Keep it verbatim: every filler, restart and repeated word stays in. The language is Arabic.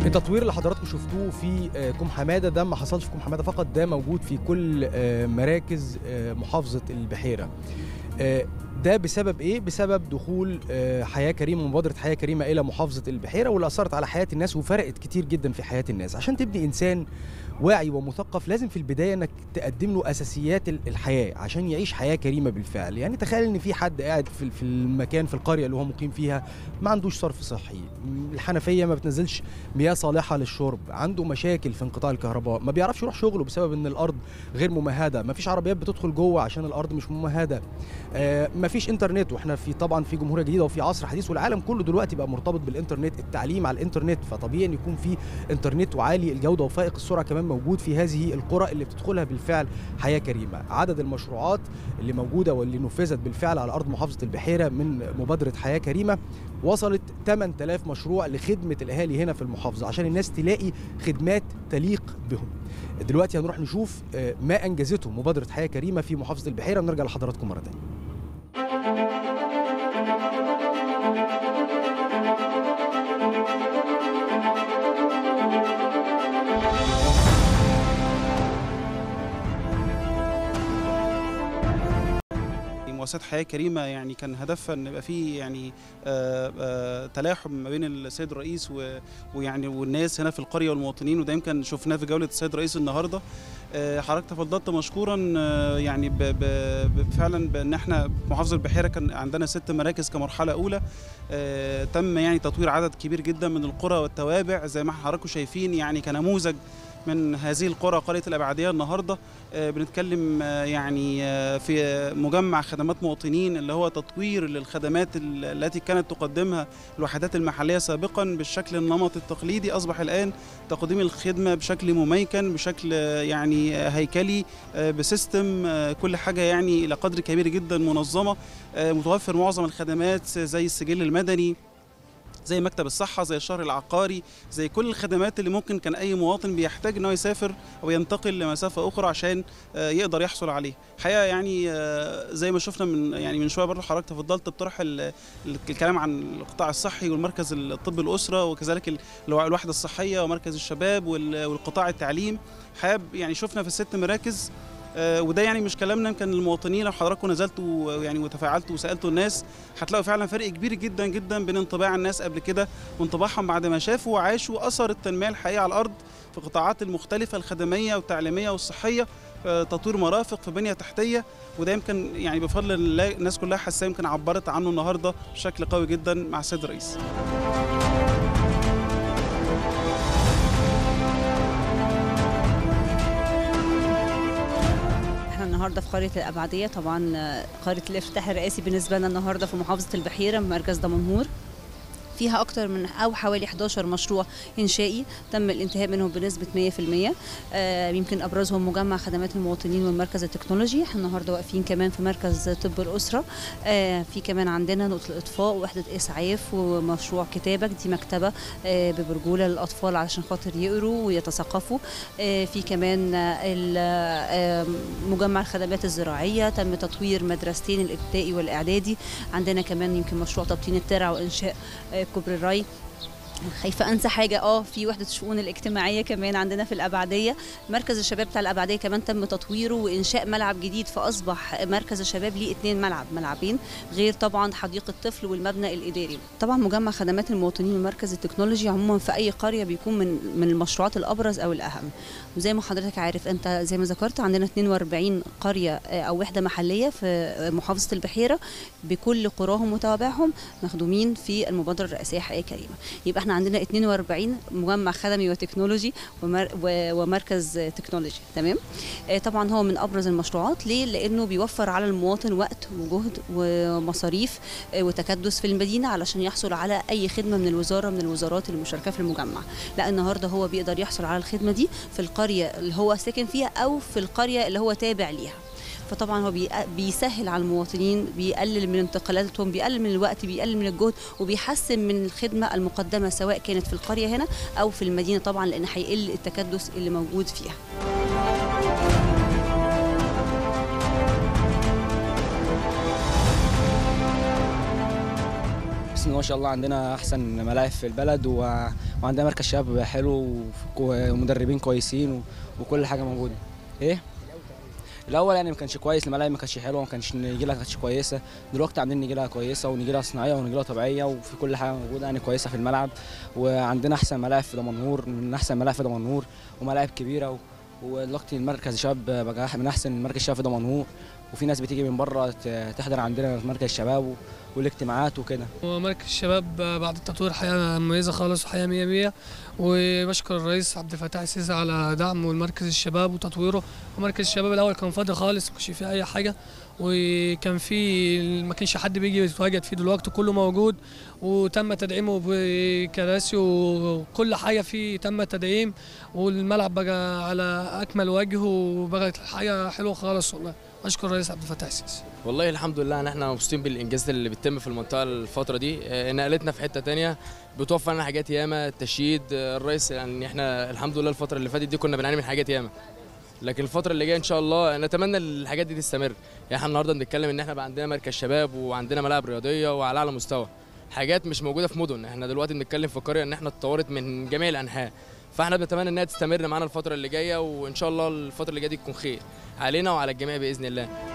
التطوير اللي حضراتكم شفتوه في كوم حماده ده ما حصلش في كوم حماده فقط، ده موجود في كل مراكز محافظه البحيره. ده بسبب ايه؟ بسبب دخول حياه كريمه ومبادره حياه كريمه الى محافظه البحيره، واللي اثرت على حياه الناس وفرقت كتير جدا في حياه الناس. عشان تبني انسان واعي ومثقف لازم في البدايه انك تقدم له اساسيات الحياه عشان يعيش حياه كريمه بالفعل. يعني تخيل ان في حد قاعد في في المكان في القريه اللي هو مقيم فيها ما عندوش صرف صحي، الحنفيه ما بتنزلش مياه صالحه للشرب، عنده مشاكل في انقطاع الكهرباء، ما بيعرفش يروح شغله بسبب ان الارض غير ممهده، ما فيش عربيات بتدخل جوه عشان الارض مش ممهده، آه ما فيش انترنت، واحنا في طبعا في جمهوريه جديده وفي عصر حديث والعالم كله دلوقتي بقى مرتبط بالانترنت، التعليم على الانترنت، فطبيعي ان يكون في انترنت وعالي الجوده وفائق السرعه كمان موجود في هذه القرى اللي بتدخلها بالفعل حياه كريمه. عدد المشروعات اللي موجوده واللي نفذت بالفعل على ارض محافظه البحيره من مبادره حياه كريمه وصلت ثمانية آلاف مشروع لخدمه الاهالي هنا في المحافظه عشان الناس تلاقي خدمات تليق بهم. دلوقتي هنروح نشوف ما انجزته مبادره حياه كريمه في محافظه البحيره ونرجع لحضراتكم مره ثانيه. مؤسسات حياه كريمه يعني كان هدفها ان يبقى في يعني آآ آآ تلاحم ما بين السيد الرئيس ويعني والناس هنا في القريه والمواطنين، وده يمكن شفناه في جوله السيد الرئيس النهارده. حضرتك تفضلت مشكورا يعني ب ب فعلا بان احنا محافظه البحيره كان عندنا ست مراكز كمرحله اولى، تم يعني تطوير عدد كبير جدا من القرى والتوابع زي ما حضراتكم شايفين، يعني كنموذج من هذه القرى قرية الأبعدية. النهارده بنتكلم يعني في مجمع خدمات مواطنين اللي هو تطوير للخدمات التي كانت تقدمها الوحدات المحلية سابقا بالشكل النمط التقليدي، أصبح الآن تقديم الخدمة بشكل مميكن، بشكل يعني هيكلي، بسيستم، كل حاجة يعني إلى قدر كبير جدا منظمة، متوفر معظم الخدمات زي السجل المدني، زي مكتب الصحة، زي الشهر العقاري، زي كل الخدمات اللي ممكن كان أي مواطن بيحتاج إنه يسافر أو ينتقل لمسافة أخرى عشان يقدر يحصل عليه. الحقيقة يعني زي ما شفنا من يعني من شوية برضه حضرتك تفضلت بطرح الكلام عن القطاع الصحي والمركز الطب الأسرة وكذلك الوحدة الصحية ومركز الشباب والقطاع التعليم. الحقيقة يعني شفنا في الست مراكز، وده يعني مش كلامنا، يمكن المواطنين لو حضراتكم نزلتوا يعني وتفاعلتوا وسالتوا الناس هتلاقوا فعلا فرق كبير جدا جدا بين انطباع الناس قبل كده وانطباعهم بعد ما شافوا وعاشوا اثر التنميه الحقيقيه على الارض في القطاعات المختلفه الخدميه والتعليميه والصحيه، تطوير مرافق في بنيه تحتيه، وده يمكن يعني بفضل الله الناس كلها حاسه، يمكن عبرت عنه النهارده بشكل قوي جدا مع السيد الرئيس. النهارده في قريه الابعديه، طبعا قريه الافتتاح الرئاسي بالنسبه لنا النهارده في محافظه البحيره مركز دمنهور، فيها أكتر من أو حوالي إحدى عشر مشروع إنشائي تم الانتهاء منهم بنسبة مية في المية. آه يمكن أبرزهم مجمع خدمات المواطنين والمركز التكنولوجي. احنا النهارده واقفين كمان في مركز طب الأسرة. آه في كمان عندنا نقطة الإطفاء ووحدة إسعاف ومشروع كتابة، دي مكتبة آه ببرجولة للأطفال علشان خاطر يقروا ويتثقفوا. آه في كمان آه مجمع الخدمات الزراعية، تم تطوير مدرستين الابتدائي والإعدادي. عندنا كمان يمكن مشروع تبطين الترع وإنشاء آه كوبري الري. خايفه انسى حاجه، اه في وحده الشؤون الاجتماعيه كمان عندنا في الابعديه. مركز الشباب بتاع الابعديه كمان تم تطويره وانشاء ملعب جديد، فاصبح مركز الشباب ليه اثنين ملعب ملعبين، غير طبعا حديقه الطفل والمبنى الاداري. طبعا مجمع خدمات المواطنين والمركز التكنولوجي عموما في اي قريه بيكون من من المشروعات الابرز او الاهم. وزي ما حضرتك عارف انت زي ما ذكرت عندنا اثنين وأربعين قريه او وحده محليه في محافظه البحيره بكل قراهم وتوابعهم مخدومين في المبادره الرئاسيه حياه كريمه. يبقى احنا عندنا اثنين وأربعين مجمع خدمي وتكنولوجي ومر ومركز تكنولوجي. تمام. طبعا هو من ابرز المشروعات، ليه؟ لانه بيوفر على المواطن وقت وجهد ومصاريف وتكدس في المدينه علشان يحصل على اي خدمه من الوزاره من الوزارات المشاركه في المجمع. لا، النهارده هو بيقدر يحصل على الخدمه دي في القريه اللي هو ساكن فيها او في القريه اللي هو تابع ليها. فطبعا هو بيسهل على المواطنين، بيقلل من انتقالاتهم، بيقلل من الوقت، بيقلل من الجهد، وبيحسن من الخدمه المقدمه سواء كانت في القريه هنا او في المدينه، طبعا لان هيقل التكدس اللي موجود فيها. بسم الله ما شاء الله عندنا احسن ملاعب في البلد، و... وعندنا مركز شباب حلو ومدربين كويسين و... وكل حاجه موجوده. ايه الاول يعني ما كانش كويس، الملاعب ما كانتش حلوه، ما كانش نجي لها كانتش كويسه. دلوقتي عاملين نجي لها كويسه ونجي لها صناعيه ونجي لها طبيعيه، وفي كل حاجه موجوده يعني كويسه في الملعب. وعندنا احسن ملاعب في دمنهور، من احسن ملاعب في دمنهور وملاعب كبيره و... ودلوقتي المركز الشباب بقى من احسن مركز الشباب في دمنهور، وفي ناس بتيجي من بره تحضر عندنا في مركز الشباب والاجتماعات وكده. ومركز الشباب بعد التطوير حياه مميزه خالص وحياه مية مية، وبشكر الرئيس عبد الفتاح السيسي على دعمه لمركز الشباب وتطويره. ومركز الشباب الاول كان فاضي خالص، ما كانش فيه اي حاجه، وكان في ما كانش حد بيجي يتواجد فيه. دلوقتي كله موجود وتم تدعيمه بكراسي وكل حاجه فيه تم تدعيم، والملعب بقى على اكمل وجه وبقت حاجه حلوه خالص. والله اشكر الرئيس عبد الفتاح السيسي. والله الحمد لله ان احنا مبسوطين بالانجاز اللي بيتم في المنطقه الفتره دي، نقلتنا في حته تانية، بتوفر لنا حاجات ياما. التشييد الرئيس يعني احنا الحمد لله الفتره اللي فاتت دي كنا بنعاني من حاجات ياما، لكن الفتره اللي جايه ان شاء الله نتمنى الحاجات دي تستمر. يعني احنا النهارده بنتكلم ان احنا بقى عندنا مركز شباب وعندنا ملاعب رياضيه وعلى اعلى مستوى، حاجات مش موجوده في مدن. احنا دلوقتي بنتكلم في قريه ان احنا اتطورت من جميع الانحاء، فاحنا بنتمنى انها تستمر معانا الفتره اللي جايه، وان شاء الله الفتره اللي جايه دي تكون خير علينا وعلى الجميع باذن الله.